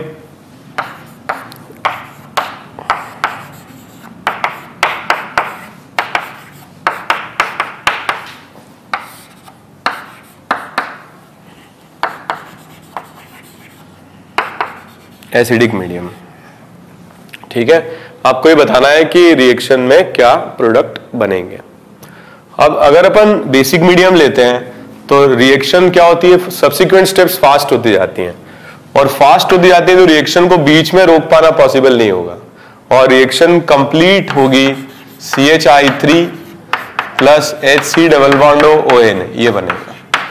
acidic medium, ठीक है। आपको ये बताना है कि रिएक्शन में क्या प्रोडक्ट बनेंगे। अब अगर अपन बेसिक मीडियम लेते हैं तो रिएक्शन क्या होती है, सब्सिक्वेंट स्टेप्स फास्ट होती जाती हैं, और फास्ट होती जाती है तो रिएक्शन को बीच में रोक पाना पॉसिबल नहीं होगा, और रिएक्शन कंप्लीट होगी CH3 plus HC double bond ON, ये बनेगा।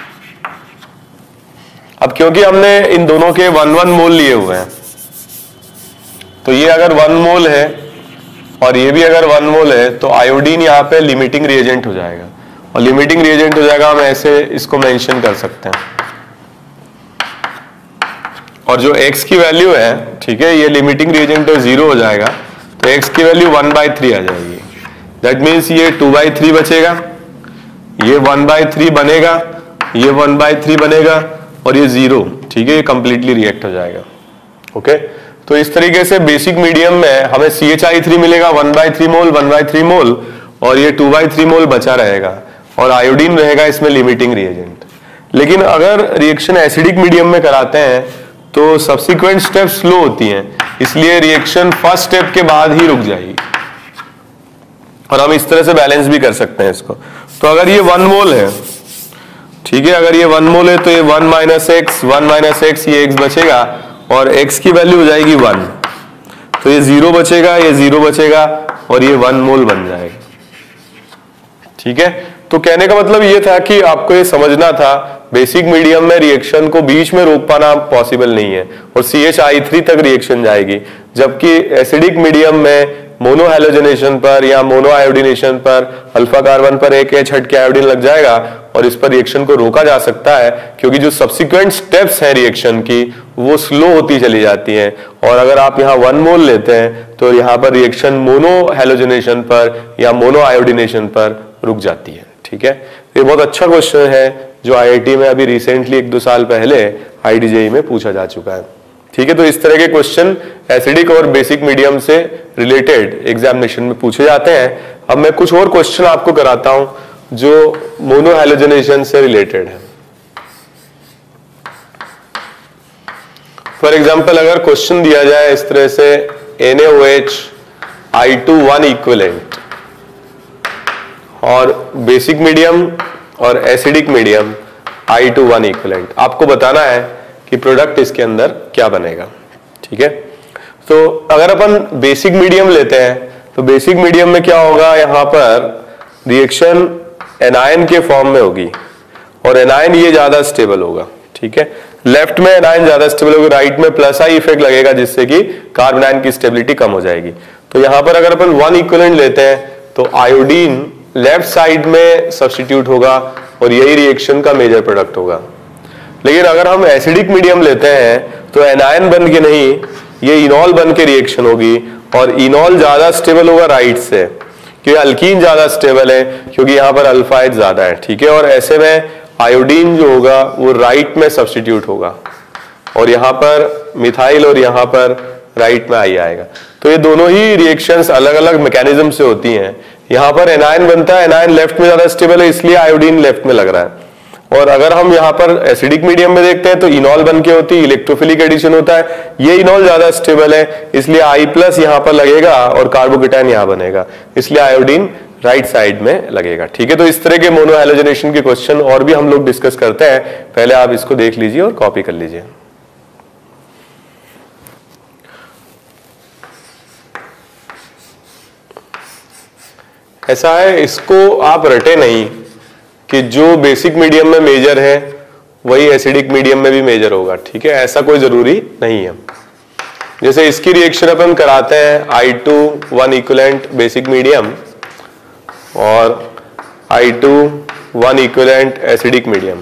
अब क्योंकि हमने इन दोनों के 1 मोल लिए हुए हैं, तो ये अगर 1 मोल है और ये भी अगर 1 मोल है तो आयोडीन यहाँ पे लिमिटिंग रिएजेंट हो जाएगा, और लिमिटिंग रिएजेंट हो जाएगा, हम ऐसे इसको मेंशन कर सकते हैं। और जो x की वैल्यू है, ठीक है, ये लिमिटिंग रिएजेंट तो 0 हो जाएगा, तो x की वैल्यू 1/3 आ जाएगी। दैट मीन्स ये 2/3 बचेगा, ये 1/3 बनेगा, ये 1/3 बनेगा, और ये 0, ठीक है, ये कंप्लीटली रिएक्ट हो जाएगा। ओके, तो इस तरीके से बेसिक मीडियम में हमें CH3 मिलेगा 1/3 मोल 1/3 मोल, और ये 2/3 मोल बचा रहेगा, और आयोडीन रहेगा इसमें लिमिटिंग रिएजेंट। लेकिन अगर रिएक्शन एसिडिक मीडियम में कराते हैं तो सब्सिक्वेंट स्टेप स्लो होती हैं, इसलिए रिएक्शन फर्स्ट स्टेप के बाद ही रुक जाएगी, और हम इस तरह से बैलेंस भी कर सकते हैं इसको। तो अगर ये 1 मोल है, ठीक है, अगर ये 1 मोल है तो ये 1 - x 1 - x, ये x बचेगा और x की वैल्यू हो जाएगी 1, तो ये 0 बचेगा, ये 0 बचेगा और ये 1 मोल बन जाएगा। ठीक है, तो कहने का मतलब ये था कि आपको ये समझना था बेसिक मीडियम में रिएक्शन को बीच में रोक पाना पॉसिबल नहीं है और CH3 तक रिएक्शन जाएगी, जबकि एसिडिक मीडियम में मोनो हैलोजनेशन पर या मोनो आयोडीनेशन पर अल्फा कार्बन पर एक H हट के आयोडीन लग जाएगा और इस पर रिएक्शन को रोका जा सकता है, क्योंकि जो सब्सिक्वेंट स्टेप्स हैं रिएक्शन की वो स्लो होती चली जाती हैं। और अगर आप यहाँ 1 मोल लेते हैं तो यहाँ पर रिएक्शन मोनो हैलोजनेशन पर या मोनो आयोडीनेशन पर रुक जाती है। ठीक है, ये बहुत अच्छा क्वेश्चन है जो IIT में अभी रिसेंटली 1-2 साल पहले IDJE में पूछा जा चुका है। ठीक है, तो इस तरह के क्वेश्चन एसिडिक और बेसिक मीडियम से रिलेटेड एग्जामिनेशन में पूछे जाते हैं। अब मैं कुछ और क्वेश्चन आपको कराता हूं जो मोनो हैलोजनेशन से रिलेटेड है। फॉर एग्जाम्पल, अगर क्वेश्चन दिया जाए इस तरह से NaOH I2 इक्विवेलेंट और बेसिक मीडियम और एसिडिक मीडियम I2 इक्विवेलेंट, आपको बताना है कि प्रोडक्ट इसके अंदर क्या बनेगा। ठीक है, तो अगर अपन बेसिक मीडियम लेते हैं तो बेसिक मीडियम में क्या होगा, यहां पर रिएक्शन एनायन के फॉर्म में होगी और एनायन ये ज्यादा स्टेबल होगा। ठीक है, लेफ्ट में एनायन ज्यादा स्टेबल होगा, राइट में +I इफेक्ट लगेगा जिससे कि कार्बन आयन की स्टेबिलिटी कम हो जाएगी। तो यहां पर अगर अपन 1 इक्विवेलेंट लेते हैं तो आयोडीन लेफ्ट साइड में सब्स्टिट्यूट होगा और यही रिएक्शन का मेजर प्रोडक्ट होगा। लेकिन अगर हम एसिडिक मीडियम लेते हैं तो एनायन बन के नहीं, ये इनॉल बन के रिएक्शन होगी और इनॉल ज्यादा स्टेबल होगा राइट से, क्योंकि अल्कीन ज्यादा स्टेबल है क्योंकि यहाँ पर अल्फा H ज्यादा है। ठीक है, और ऐसे में आयोडीन जो होगा वो राइट में सब्स्टिट्यूट होगा और यहाँ पर मिथाइल और यहाँ पर राइट में I आएगा। तो ये दोनों ही रिएक्शंस अलग अलग मैकेनिज्म से होती हैं। यहाँ पर एनायन बनता है, एनायन लेफ्ट में ज्यादा स्टेबल है इसलिए आयोडीन लेफ्ट में लग रहा है, और अगर हम यहाँ पर एसिडिक मीडियम में देखते हैं तो इनॉल बन के होती है, इलेक्ट्रोफिलिक एडिशन होता है, ये इनॉल ज्यादा स्टेबल है इसलिए I+ यहाँ पर लगेगा और कार्बोकेटायन यहाँ बनेगा, इसलिए आयोडीन राइट साइड में लगेगा। ठीक है, तो इस तरह के मोनो हैलोजनेशन के क्वेश्चन और भी हम लोग डिस्कस करते हैं, पहले आप इसको देख लीजिए और कॉपी कर लीजिए। ऐसा है, इसको आप रटे नहीं कि जो बेसिक मीडियम में मेजर है वही एसिडिक मीडियम में भी मेजर होगा। ठीक है, ऐसा कोई जरूरी नहीं है। जैसे इसकी रिएक्शन अपन कराते हैं I2 इक्विवेलेंट बेसिक मीडियम और I2 इक्विवेलेंट एसिडिक मीडियम।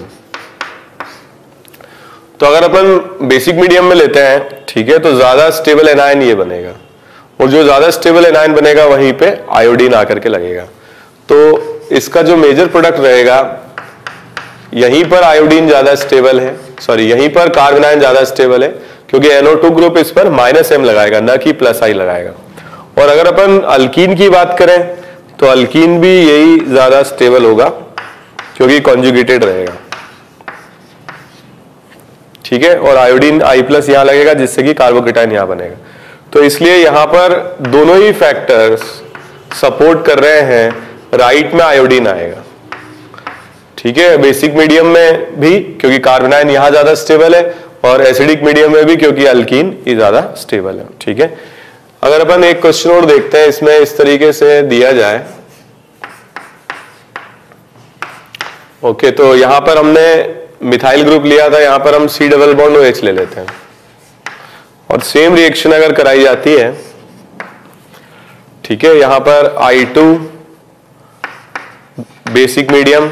तो अगर अपन बेसिक मीडियम में लेते हैं, ठीक है, तो ज्यादा स्टेबल एनायन ये बनेगा और जो ज्यादा स्टेबल एनायन बनेगा वहीं पे आयोडीन आकर के लगेगा। तो इसका जो मेजर प्रोडक्ट रहेगा, यहीं पर आयोडीन ज्यादा स्टेबल है, सॉरी यहीं पर कार्बन आयन ज्यादा स्टेबल है क्योंकि NO2 ग्रुप इस पर -M लगाएगा न कि +I लगाएगा। और अगर अपन अल्कीन की बात करें तो अल्कीन भी यही ज्यादा स्टेबल होगा क्योंकि कॉन्जुगेटेड रहेगा। ठीक है, और आयोडीन I+ यहां लगेगा जिससे कि कार्बोकेटायन यहां बनेगा। तो इसलिए यहां पर दोनों ही फैक्टर्स सपोर्ट कर रहे हैं, राइट में आयोडीन आएगा। ठीक है, बेसिक मीडियम में भी क्योंकि कार्बन आयन यहां ज्यादा स्टेबल है और एसिडिक मीडियम में भी क्योंकि अल्कीन ये ज्यादा स्टेबल है। ठीक है, अगर अपन एक क्वेश्चन और देखते हैं, इसमें इस तरीके से दिया जाए। ओके, तो यहां पर हमने मिथाइल ग्रुप लिया था, यहां पर हम C डबल बॉन्ड OH ले लेते हैं और सेम रिएक्शन अगर कराई जाती है, ठीक है, यहां पर I2 basic medium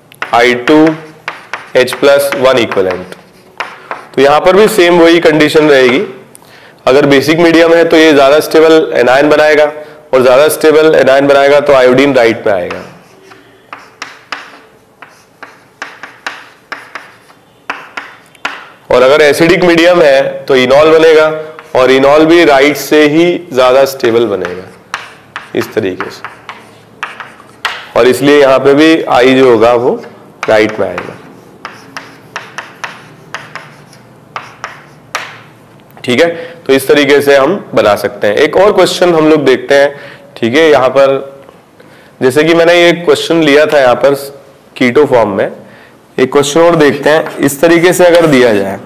I2H+1 equivalent, तो यहां पर भी सेम वही कंडीशन रहेगी। अगर बेसिक मीडियम है तो ये ज्यादा स्टेबल एनायन बनाएगा और ज्यादा स्टेबल एनायन बनाएगा तो आयोडीन राइट में आएगा। और अगर एसिडिक मीडियम है तो इनॉल बनेगा और इनॉल भी राइट से ही ज्यादा स्टेबल बनेगा इस तरीके से, और इसलिए यहां पे भी आई जो होगा वो राइट में आएगा। ठीक है, तो इस तरीके से हम बना सकते हैं। एक और क्वेश्चन हम लोग देखते हैं। ठीक है, यहां पर जैसे कि मैंने ये क्वेश्चन लिया था यहां पर कीटो फॉर्म में, एक क्वेश्चन और देखते हैं। इस तरीके से अगर दिया जाए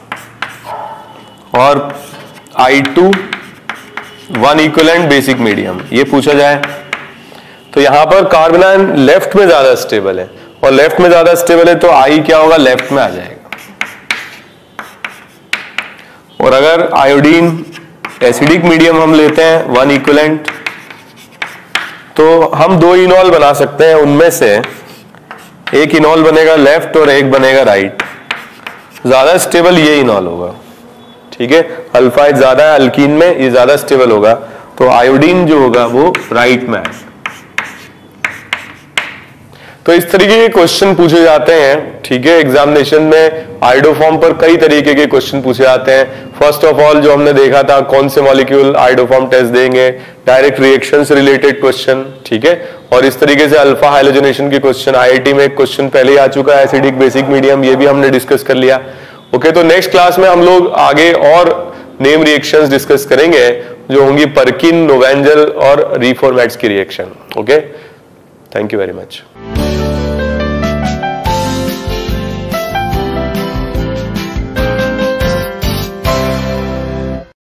और I2 1 इक्विवेलेंट बेसिक मीडियम ये पूछा जाए, तो यहां पर कार्बन आयन लेफ्ट में ज्यादा स्टेबल है, और लेफ्ट में ज्यादा स्टेबल है तो आई क्या होगा, लेफ्ट में आ जाएगा। और अगर आयोडीन एसिडिक मीडियम हम लेते हैं 1 इक्विवेलेंट, तो हम 2 इनॉल बना सकते हैं, उनमें से एक इनॉल बनेगा लेफ्ट और एक बनेगा राइट। ज्यादा स्टेबल ये इनॉल होगा। ठीक है, अल्फाइड ज्यादा है अल्कीन में, ये ज्यादा स्टेबल होगा, तो आयोडीन जो होगा वो राइट में आएगा। तो इस तरीके के क्वेश्चन पूछे जाते हैं। ठीक है, एग्जामिनेशन में आयोडोफॉर्म पर कई तरीके के क्वेश्चन पूछे जाते हैं। फर्स्ट ऑफ ऑल जो हमने देखा था, कौन से मॉलिक्यूल आयोडोफॉर्म टेस्ट देंगे, डायरेक्ट रिएक्शन से रिलेटेड क्वेश्चन। ठीक है, और इस तरीके से अल्फा हाइलोजनेशन के क्वेश्चन, आईआईटी में एक क्वेश्चन पहले ही आ चुका है, एसिडिक बेसिक मीडियम, ये भी हमने डिस्कस कर लिया। ओके, तो नेक्स्ट क्लास में हम लोग आगे और नेम रिएक्शंस डिस्कस करेंगे जो होंगी परकिन, नोवेंजल और रीफॉर्मेट्स की reaction. Okay, thank you very much.